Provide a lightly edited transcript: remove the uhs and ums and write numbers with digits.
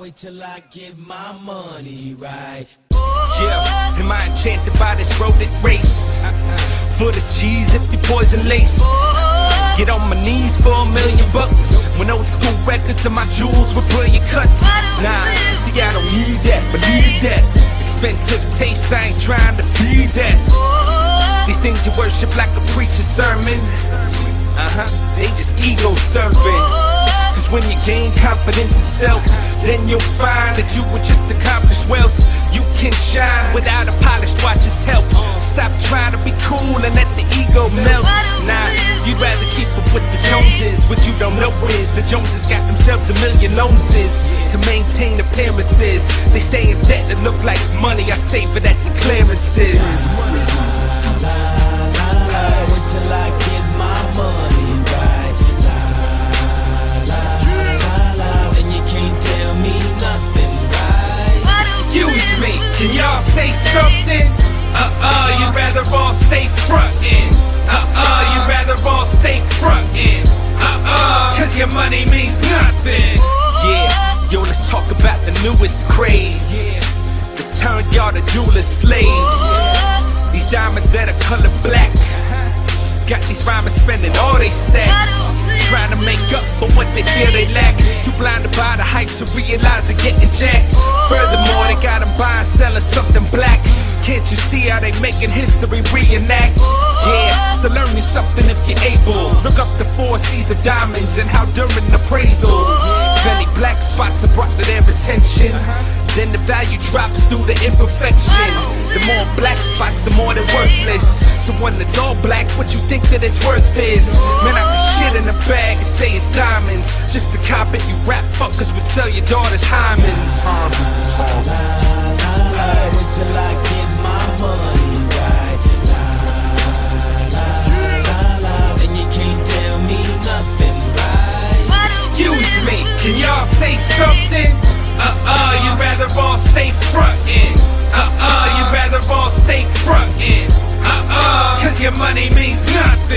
wait till I get my money right. Yeah, am I enchanted by this rodent race? For this cheese, if you poison lace. Get on my knees for $1 million. When old school records of my jewels with brilliant cuts. Nah, see I don't need that, believe that. Expensive taste, I ain't trying to feed that. These things you worship like a preacher's sermon. They just ego serving. Cause when you gain confidence in self, then you'll find that you will just accomplish wealth. You can shine without a polished watch's help. Stop trying to be cool and let the ego melt. Nah, you'd rather keep up with the Joneses. What you don't know is the Joneses got themselves $1 million loanses to maintain appearances. They stay in debt that look like money. I save it at the clearances. Wait till I get my money right. And you can't tell me nothing right. Excuse me, can y'all say something? You'd rather all stay frontin'. You'd rather all stay frontin'. Cause your money means nothing. Yeah, yo, let's talk about the newest craze. Let's turn y'all to jewelers slaves. These diamonds that are color black. Got these rhymers spending all they stacks. Trying to make up for what they feel they lack. Too blinded by the hype to realize they're getting jacked. Furthermore, they got them buying, selling something black. Can't you see how they making history reenact? Yeah, so learn me something if you're able. Look up the 4 C's of diamonds and how during appraisal, if any black spots are brought to their attention, then the value drops through the imperfection. The more black spots, the more they're worthless. So when it's all black, what you think that it's worth is? Man, I can shit in a bag and say it's diamonds. Just to cop it, you rap fuckers would sell your daughters hymens. Wait till I get my money right. And you can't tell me nothing right. Excuse me, can y'all say something? You'd rather all stay frontin'. You'd rather all stay frontin'. Cause your money means nothing.